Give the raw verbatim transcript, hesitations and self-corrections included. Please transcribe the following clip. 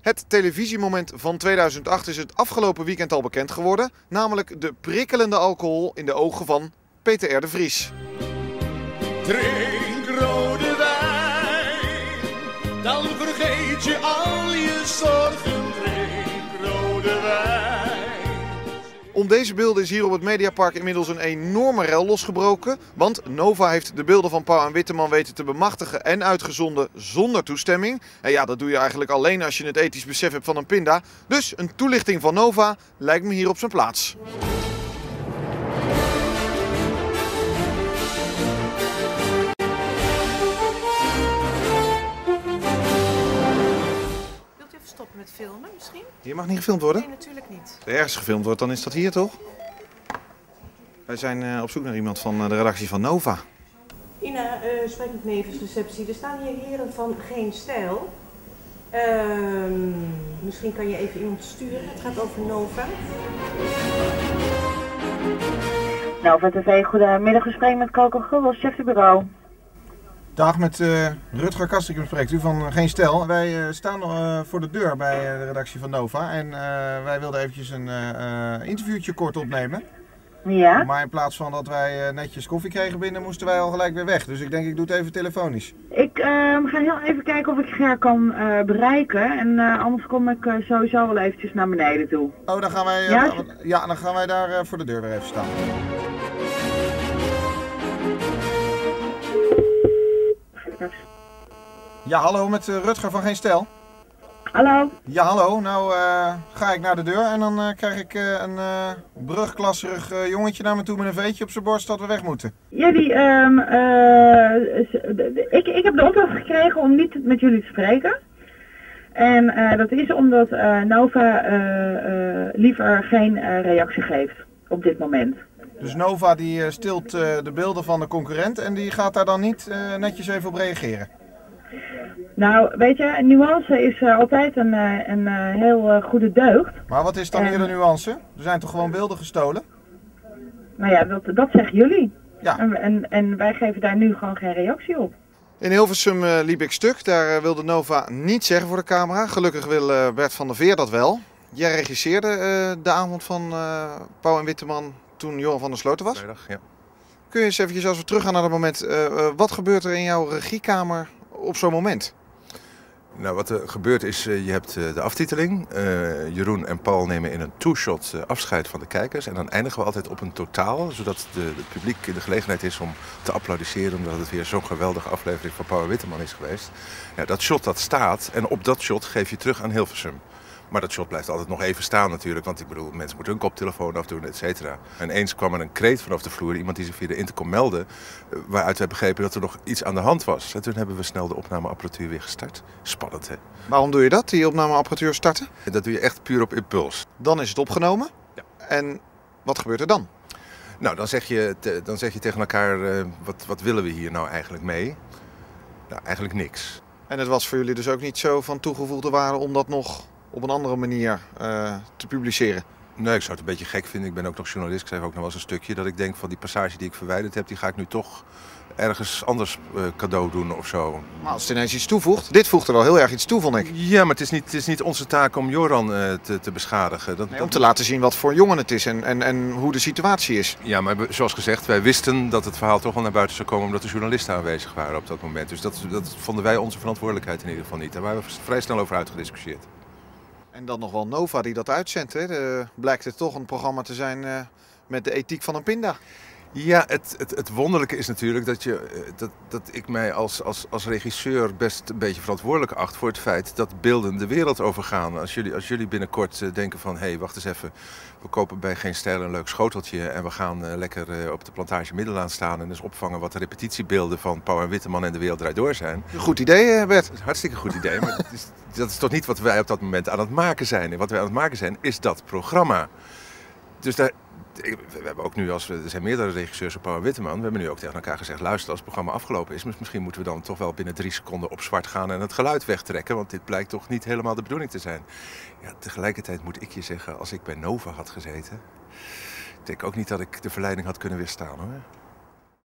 Het televisiemoment van tweeduizend acht is het afgelopen weekend al bekend geworden. Namelijk de prikkelende alcohol in de ogen van Peter R. de Vries. Drink rode wijn, dan vergeet je al je zorgen. Drink rode wijn. Om deze beelden is hier op het Mediapark inmiddels een enorme rel losgebroken. Want Nova heeft de beelden van Pauw en Witteman weten te bemachtigen en uitgezonden zonder toestemming. En ja, dat doe je eigenlijk alleen als je het ethisch besef hebt van een pinda. Dus een toelichting van Nova lijkt me hier op zijn plaats. Stoppen met filmen misschien? Hier mag niet gefilmd worden? Nee, natuurlijk niet. Als er ergens gefilmd wordt, dan is dat hier toch? Wij zijn uh, op zoek naar iemand van uh, de redactie van Nova. Ina, uh, spreek met nevensreceptie. Er staan hier heren van Geen Stijl. Uh, misschien kan je even iemand sturen. Het gaat over Nova. Nova T V, goedemiddag. Gesprek met Coco Gubbels, chef de bureau. Dag, met uh, Rutger Kastrikum spreekt u van Geen Stijl. Wij uh, staan uh, voor de deur bij uh, de redactie van Nova en uh, wij wilden eventjes een uh, interviewtje kort opnemen. Ja? Maar in plaats van dat wij uh, netjes koffie kregen binnen, moesten wij al gelijk weer weg. Dus ik denk, ik doe het even telefonisch. Ik uh, ga heel even kijken of ik Ger kan uh, bereiken en uh, anders kom ik uh, sowieso wel eventjes naar beneden toe. Oh, dan gaan wij, uh, ja? ja, dan gaan wij daar uh, voor de deur weer even staan. Ja, hallo, met uh, Rutger van Geen Stijl. Hallo. Ja, hallo. Nou uh, ga ik naar de deur en dan uh, krijg ik uh, een uh, brugklasserig uh, jongetje naar me toe met een veetje op zijn borst dat we weg moeten. Ja, die, um, uh, ik, ik heb de opdracht gekregen om niet met jullie te spreken. En uh, dat is omdat uh, Nova uh, uh, liever geen uh, reactie geeft op dit moment. Dus Nova die uh, stilt uh, de beelden van de concurrent en die gaat daar dan niet uh, netjes even op reageren? Nou, weet je, een nuance is uh, altijd een, uh, een uh, heel uh, goede deugd. Maar wat is dan en... hier de nuance? Er zijn toch gewoon beelden gestolen? Nou ja, dat, dat zeggen jullie. Ja. En, en, en wij geven daar nu gewoon geen reactie op. In Hilversum uh, liep ik stuk, daar uh, wilde Nova niet zeggen voor de camera. Gelukkig wil uh, Bert van der Veer dat wel. Jij regisseerde uh, de avond van uh, Pauw en Witteman toen Johan van der Sloten was? Vrijdag, ja. Kun je eens eventjes, als we teruggaan naar dat moment, uh, uh, wat gebeurt er in jouw regiekamer op zo'n moment? Nou, wat er gebeurt is, uh, je hebt uh, de aftiteling. Uh, Jeroen en Paul nemen in een two-shot uh, afscheid van de kijkers. En dan eindigen we altijd op een totaal, zodat de, het publiek in de gelegenheid is om te applaudisseren. Omdat het weer zo'n geweldige aflevering van Pauw en Witteman is geweest. Ja, dat shot dat staat en op dat shot geef je terug aan Hilversum. Maar dat shot blijft altijd nog even staan natuurlijk, want ik bedoel, mensen moeten hun koptelefoon afdoen, et cetera. En eens kwam er een kreet vanaf de vloer, iemand die zich via de intercom meldde, waaruit wij begrepen dat er nog iets aan de hand was. En toen hebben we snel de opnameapparatuur weer gestart. Spannend, hè? Waarom doe je dat, die opnameapparatuur starten? En dat doe je echt puur op impuls. Dan is het opgenomen. Ja. En wat gebeurt er dan? Nou, dan zeg je, te, dan zeg je tegen elkaar, uh, wat, wat willen we hier nou eigenlijk mee? Nou, eigenlijk niks. En het was voor jullie dus ook niet zo van toegevoegde waarde om dat nog op een andere manier uh, te publiceren? Nee, ik zou het een beetje gek vinden. Ik ben ook nog journalist. Ik schrijf ook nog wel eens een stukje dat ik denk van die passage die ik verwijderd heb, die ga ik nu toch ergens anders uh, cadeau doen of zo. Maar als het ineens iets toevoegt, dit voegt er wel heel erg iets toe, vond ik. Ja, maar het is niet, het is niet onze taak om Joran uh, te, te beschadigen. Dat, nee, dat... Om te laten zien wat voor jongen het is en, en, en hoe de situatie is. Ja, maar zoals gezegd, wij wisten dat het verhaal toch wel naar buiten zou komen omdat de journalisten aanwezig waren op dat moment. Dus dat, dat vonden wij onze verantwoordelijkheid in ieder geval niet. Daar waren we vrij snel over uitgediscussieerd. En dan nog wel Nova die dat uitzendt. Hè? De, blijkt het toch een programma te zijn uh, met de ethiek van een pinda. Ja, het, het, het wonderlijke is natuurlijk dat, je, dat, dat ik mij als, als, als regisseur best een beetje verantwoordelijk acht voor het feit dat beelden de wereld overgaan. Als jullie, als jullie binnenkort denken van, hé, hey, wacht eens even, we kopen bij Geen Stijl een leuk schoteltje en we gaan uh, lekker uh, op de plantage Middelaan staan en dus opvangen wat de repetitiebeelden van Pauw en Witteman en de Wereld Draait Door zijn. Goed idee, Bert. Dat is een hartstikke goed idee, maar dat is, dat is toch niet wat wij op dat moment aan het maken zijn. En wat wij aan het maken zijn, is dat programma. Dus daar... We hebben ook nu, als we, er zijn meerdere regisseurs op Pauw en Witteman, we hebben nu ook tegen elkaar gezegd, luister, als het programma afgelopen is, misschien moeten we dan toch wel binnen drie seconden op zwart gaan en het geluid wegtrekken, want dit blijkt toch niet helemaal de bedoeling te zijn. Ja, tegelijkertijd moet ik je zeggen, als ik bij Nova had gezeten, ik denk ook niet dat ik de verleiding had kunnen weerstaan, hoor.